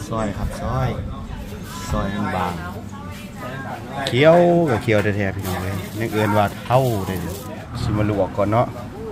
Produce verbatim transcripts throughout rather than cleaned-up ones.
ซอยครับซอยซอยอันบางเคี้ยวกับเคี้ยวแท้ๆพี่น้องเลยนี่เอิ้นว่าเท่าเลยชิมาลวกก่อนเนาะ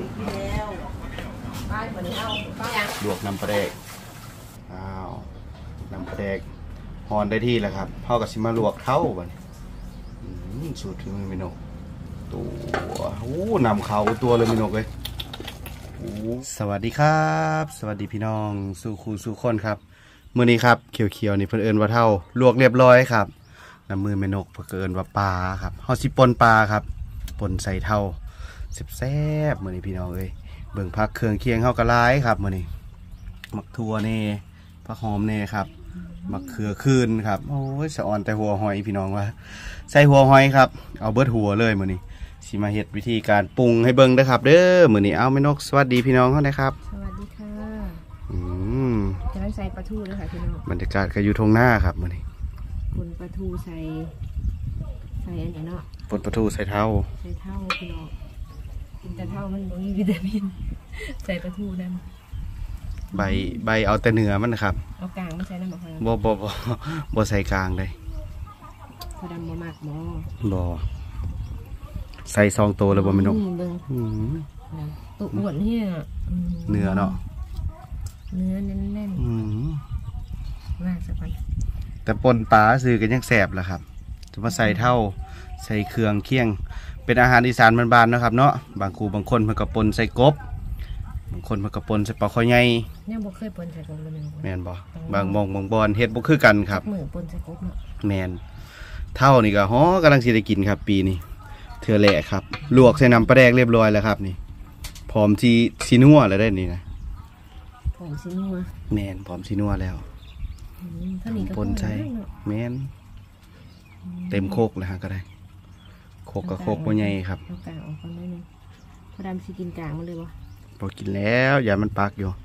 ลวกน้ำปลาแดกอ้าวน้ำปลาแดกหอนได้ที่แล้วครับเท่ากับชิมาลวกเท่าบัดนี้สูตรฝีมือพี่น้องตัวโอ้นำเขาตัวเลยพี่น้องเลยสวัสดีครับสวัสดีพี่น้องสู่ครูสู่คนครับมื้อนี้ครับเขียวๆนี่เพิ่นเอิ้นว่าเท่าลวกเรียบร้อยครับน้ำมือแม่นกเพิ่นเอิ้นว่าปลาครับเฮาสิป่นปลาครับป่นใส่เท่าแซ่บๆมื้อนี้พี่น้องเอ้ยเบิ่งผักเครื่องเคียงเฮาก็หลายครับมื้อนี้มักทั่วแน่ผักหอมแน่ครับมักเขือคืนครับโอ้ยสะออนแต่หัวหอยพี่น้องว่าใส่หัวหอยครับเอาเบิดหัวเลยมื้อนี้สิมาเฮ็ดวิธีการปรุงให้เบิ่งเด้อครับเด้อมื้อนี้เอาแม่นกสวัสดีพี่น้องเฮานะครับสวัสดีค่ะอืมจะได้ใส่ปลาทูด้วยค่ะพี่น้องบรรยากาศก็อยู่ทงหน้าครับมื้อนี้ป่นปลาทูใส่ใส่อันนี้เนาะป่นปลาทูใส่เท่าใส่เท่าพี่น้องกินแต่เท่ามันบ่มีวิตามินใส่ปลาทูนั่นใบใบเอาแต่เนื้อมันนะครับเอากลางไม่ใส่น้ำบ่ค่อยบ่บ่บ่บ่ใส่กลางเลยพอดำบ่มากบ่บ่ใส่ซองโตเลยบ่แม่นกอืมตุอ้วนเนี่ยเนื้อเนาะเนื้อแน่นๆอืมว่าสักวันแต่ปนปลาซื้อกันยังแสบแหละครับจะมาใส่เท่าใส่เครื่องเคียงเป็นอาหารอีสานบ้านๆนะครับเนาะบางครูบางคนมันก็ปนใส่กบบางคนมันก็ปนใส่ปลาคอใหญ่เนี่ยบ่เคยปนใส่กบเลยแมนบ่บางมองบางบอนเฮ็ดบ่คือกันครับมือปนใส่กบเนาะแมนเท่านี่ก็ฮ้อกำลังสิได้กินครับปีนี้เถื่อแหละครับลวกใส่น้ำปลาแดกเรียบร้อยแล้วครับนี่พร้อมที่ซีนัวแล้วได้นี่นะพร้อมซีนัวแมนพร้อมซีนัวแล้วปนใส่แมนเต็มโคกเลยฮะก็ได้โคกกับโคกตัวใหญ่ครับเอากลางออกก่อนได้นึงพอดำสิกินกลางมันเลยบ่พอกินแล้วอย่ามันปักอยู่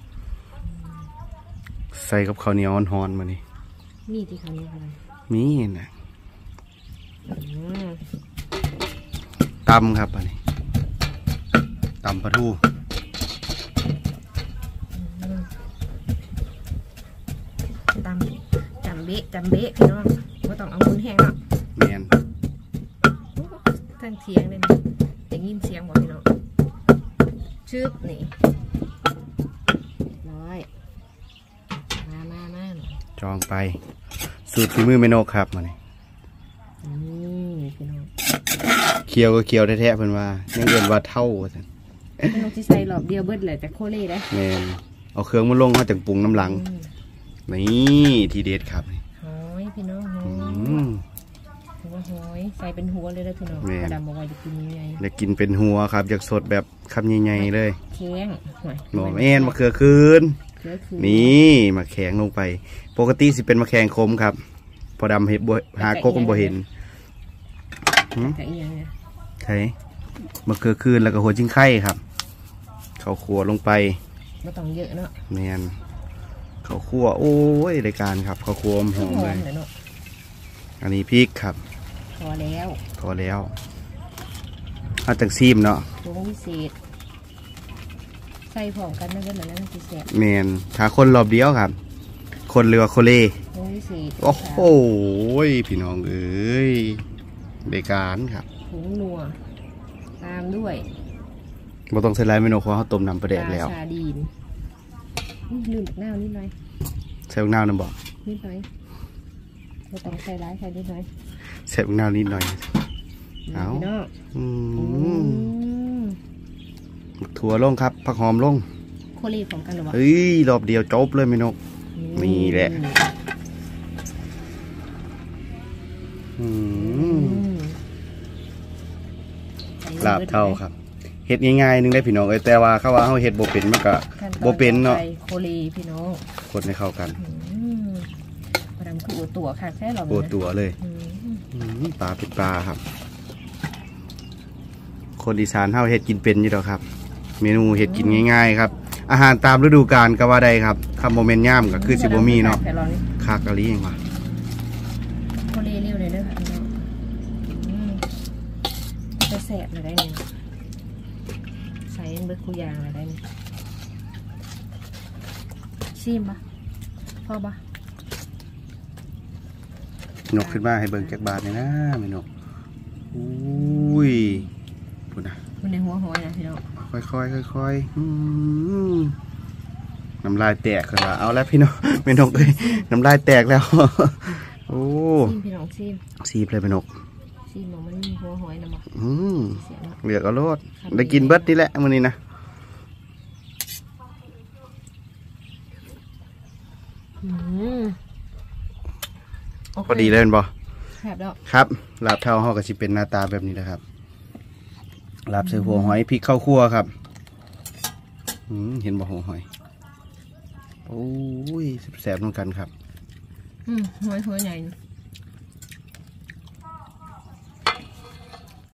ใส่กับข้าวเหนียวอ่อนๆมานี่มีที่ข้าวเหนียวอะไรมีนะตำครับอันนี้ตำปลาทูตำจำเบะจำเบะพี่น้องว่าต้องเอามือแห้งเนาะแมนทั้งเสียงเลยนะแต่ยินเสียงบอกพี่น้องชืบนี่ร้อยมามามาจองไปสูตรฝีมือแม่นกครับมานี่นี่พี่น้องเคี้ยวก็เคี้ยวแท้ๆเพิ่นว่ายังเกินว่าเท่าซั่นแม่นกสิใส่หลอบเดียวเบิดเลยแต่โคเล่ได้แม่นเอาเครื่องมาลงเขาจังปรุงน้ำหลังนี่ทีเด็ดครับหอยพี่น้องหอยถือว่าหอยใส่เป็นหัวเลยนะพี่น้องกระดำบอกว่าจะกินยังไงอยากกินเป็นหัวครับอยากสดแบบคำใหญ่ๆเลยแข็งหน่อแม่นมะเขือคืนนี่มะแข็งลงไปปกติสิเป็นมะแข็งคมครับพอดำเห็ดหาโคกก็บ่เห็นใช่มะเขือคืนแล้วก็หัวจิ้งไข่ครับข้าวคั่วลงไปไม่ต้องเยอะเนาะแมนข้าวคั่วโอ้ยรายการครับข้าวคั่วหอมเลยอันนี้พริกครับพอแล้วพอแล้วเอาจังซีมเนาะผงวิเศษใส่ผงกันนั่นก็เหมือนนั่นพิเศษแมนถ้าคนรอบเดียวครับคนเรือโคเล่ผงวิเศษโอ้โหพี่น้องเอ้ยรายการครับผงนัวตามด้วยเราต้องใส่ลายเมนูของเขาต้มน้ำปลาแดกแล้วชาดีนลืมบักนาวนิดหน่อยใส่บักนาวน้ำบอกนิดหน่อยเราต้องใส่ร้ายใส่นิดหน่อยใส่บักนาวนิดหน่อยเอาถั่วลงครับผักหอมลงโคเล่ของกันหรือเปล่าเฮ้ยรอบเดียวจบเลยเมนูนี่แหละลาบเท่าครับเห็ดง่ายๆนึงได้พี่น้องเอ้ยแต่ว่าเขาว่าเขาเห็ดโบเป็นมันก็โบเป็นเนาะโคเล่พี่น้องคนให้เข้ากันปลาดำคือตัวค่ะแค่เราตัวเลยปลาเป็นปลาครับคนอีสานเฮาเห็ดกินเป็นอยู่แล้วครับเมนูเห็ดกินง่ายๆครับอาหารตามฤดูกาลก็ว่าได้ครับคำโมเมนต์ย่ำก็คือซิโบมีเนาะคากะลีเองว่ะโคเล่เร็วเลยด้วยค่ะจะแสบอะไรเนี่ยใส่เบอร์คูยางอะไรเนี่ยชิมปะพอปะนกขึ้นมาให้เบิ่งจักบาทเลยนะแม่นกอุ้ยพูดนะคุณในหัวหอยนะพี่น้องค่อยๆค่อยๆอืมน้ำลายแตกกันละเอาแล้วพี่น้องแม่นกเอ้ยน้ำลายแตกแล้วโอ้ซีมพี่น้องซีมซีบเลยแม่นกซีมบอกมันมีหัวหอยนะบอกอืมเสียแล้วเหลือกเอาโลดได้กินเบิดนี่แหละมื้อนี้นะอืมโอเคพอดีเลยแม่นบ่แซ่บแล้วครับลาบเท่าเฮาก็สิเป็นหน้าตาแบบนี้แหละครับลาบใส่หัวหอยพริกข้าวคั่วครับอืมเห็นบ่หัวหอยโอ้ยแสบๆเหมือนกันครับอืมหอยหัวใหญ่